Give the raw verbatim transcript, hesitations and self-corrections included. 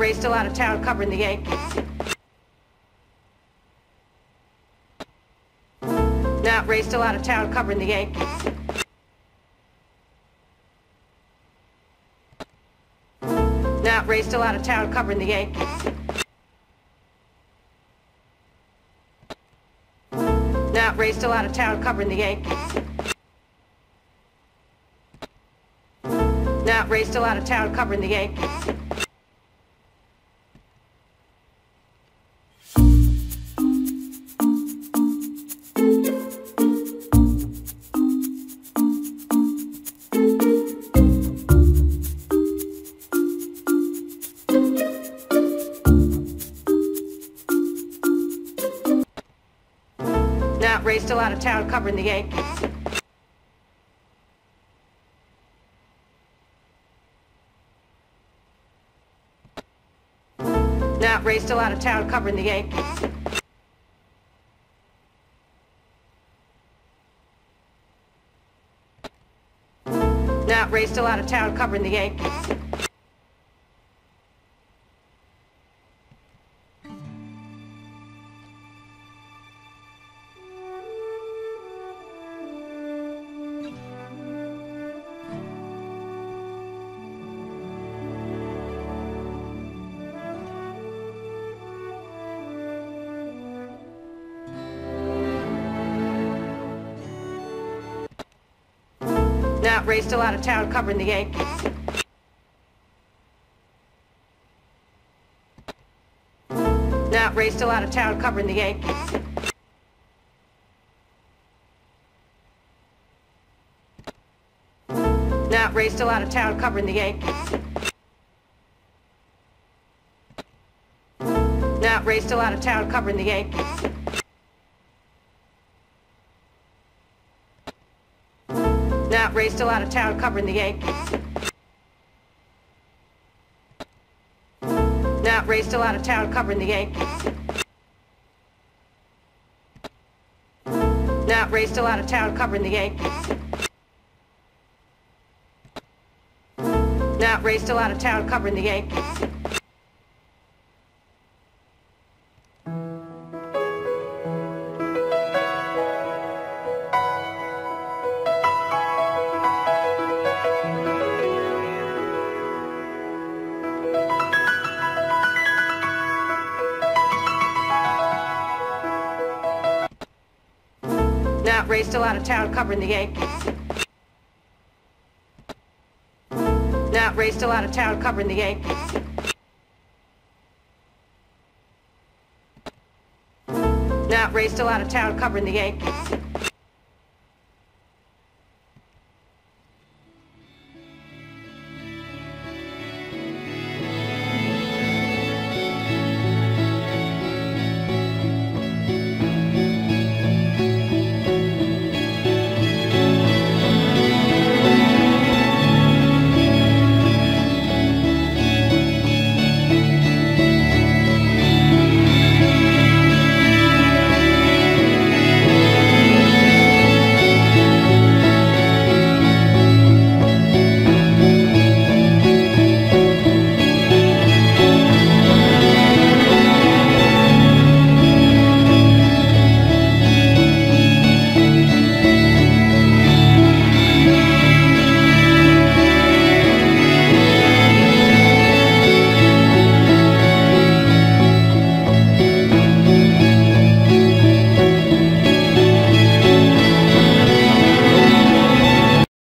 Ray still out of town covering the Yankees. Now Ray still out of town covering the Yankees. Now Ray still out of town covering the Yankees. Now Ray still out of town covering the Yankees. Now Ray still out of town covering the Yankees. Now Ray still out of town covering the Yankees. Now Ray still out of town covering the Yankees. Now Ray still out of town covering the Yankees. Now Ray still out of town covering the Yankees. Now Ray still out of town covering the Yankees. Now Ray still out of town covering the Yankees. Now Ray still out of town covering the Yankees. Now Ray still out of town covering the Yankees. Now Ray still out of town covering the Yankees. Now Ray still out of town covering the Yankees. Now Ray still out of town covering the Yankees. Now Ray still out of town covering the Yankees. Now Ray still out of town covering the Yankees. Now Ray still out of town covering the Yankees.